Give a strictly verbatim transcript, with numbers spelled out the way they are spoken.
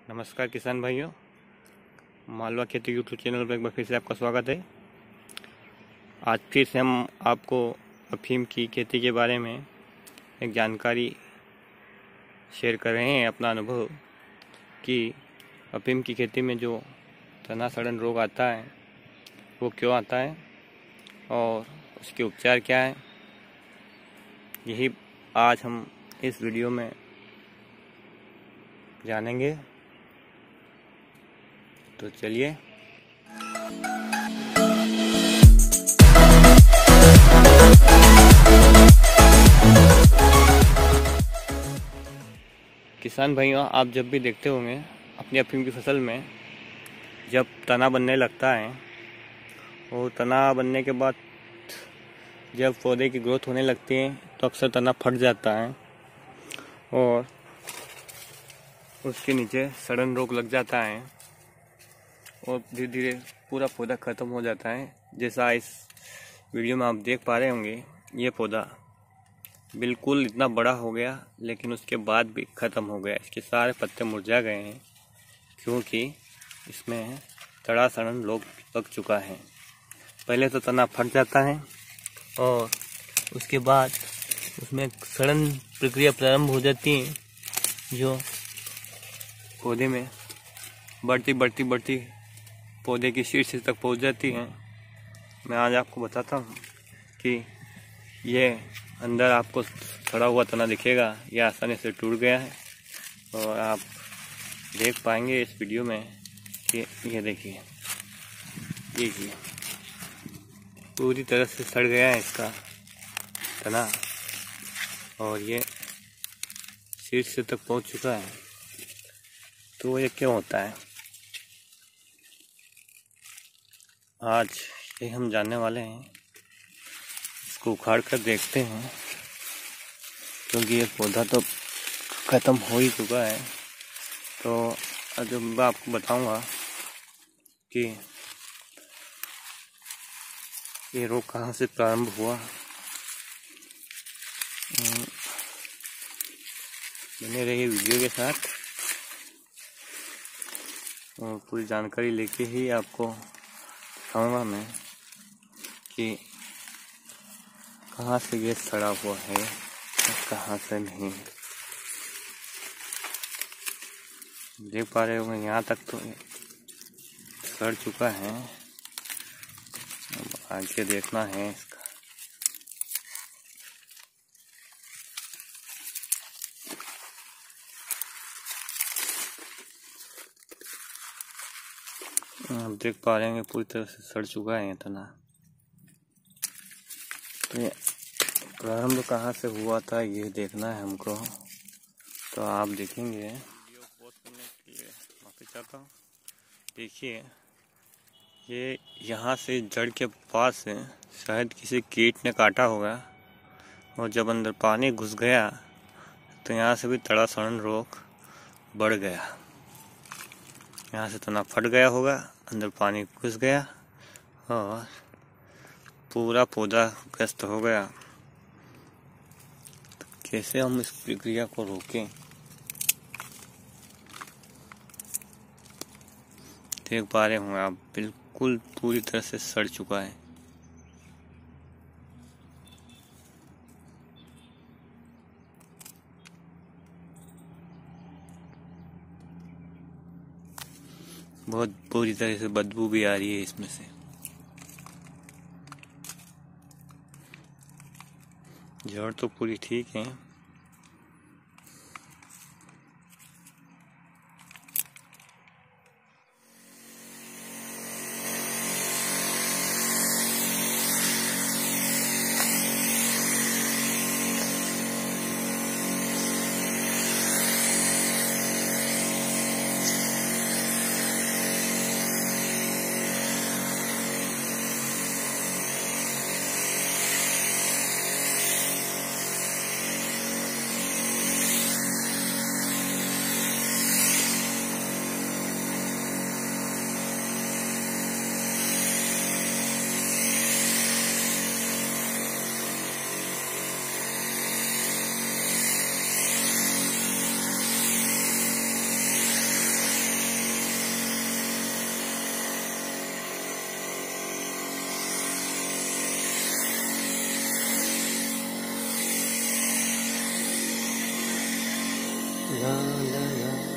नमस्कार किसान भाइयों, मालवा खेती यूट्यूब चैनल पर एक बार फिर से आपका स्वागत है। आज फिर से हम आपको अफीम की खेती के बारे में एक जानकारी शेयर कर रहे हैं। अपना अनुभव कि अफीम की खेती में जो तना सड़न रोग आता है वो क्यों आता है और उसके उपचार क्या है, यही आज हम इस वीडियो में जानेंगे। तो चलिए किसान भाइयों, आप जब भी देखते होंगे अपनी अफीम की फसल में जब तना बनने लगता है और तना बनने के बाद जब पौधे की ग्रोथ होने लगती है तो अक्सर तना फट जाता है और उसके नीचे सड़न रोग लग जाता है और धीरे धीरे पूरा पौधा ख़त्म हो जाता है। जैसा इस वीडियो में आप देख पा रहे होंगे, ये पौधा बिल्कुल इतना बड़ा हो गया लेकिन उसके बाद भी ख़त्म हो गया। इसके सारे पत्ते मुरझा गए हैं क्योंकि इसमें तड़ा सड़न रोग लग चुका है। पहले तो तना फट जाता है और उसके बाद उसमें सड़न प्रक्रिया प्रारंभ हो जाती है जो पौधे में बढ़ती बढ़ती बढ़ती पौधे की शीर्ष तक पहुंच जाती है। मैं आज आपको बताता हूँ कि ये अंदर आपको सड़ा हुआ तना दिखेगा, यह आसानी से टूट गया है और आप देख पाएंगे इस वीडियो में कि ये देखिए, देखिए पूरी तरह से सड़ गया है इसका तना और ये शीर्ष तक पहुंच चुका है। तो ये क्यों होता है, आज ये हम जानने वाले हैं। इसको उखाड़ कर देखते हैं क्योंकि ये पौधा तो ख़त्म हो ही चुका है। तो आज मैं आपको बताऊंगा कि ये रोग कहाँ से प्रारंभ हुआ। बने रहिए वीडियो के साथ और पूरी जानकारी लेके ही आपको दिखाऊंगा मैं कि कहाँ से ये सड़ा हुआ है और कहाँ से नहीं। देख पा रहे होंगे यहाँ तक तो सड़ चुका है, अब आगे देखना है इसका। आप देख पा रहे हैं पूरी तरह से सड़ चुका है ये तना। तो ये प्रारंभ कहाँ से हुआ था ये देखना है हमको। तो आप देखेंगे, वीडियो पॉज करने के लिए माफी चाहता हूँ। देखिए ये यहाँ से जड़ के पास से शायद किसी कीट ने काटा होगा और जब अंदर पानी घुस गया तो यहाँ से भी तड़ा सड़न रोग बढ़ गया। यहाँ से तना फट गया होगा, अंदर पानी घुस गया और पूरा पौधा ग्रस्त हो गया। तो कैसे हम इस प्रक्रिया को रोकें, देख पा रहे होंगे आप, बिल्कुल पूरी तरह से सड़ चुका है। बहुत बुरी तरह से बदबू भी आ रही है इसमें से। जड़ तो पूरी ठीक है, ला ला ला।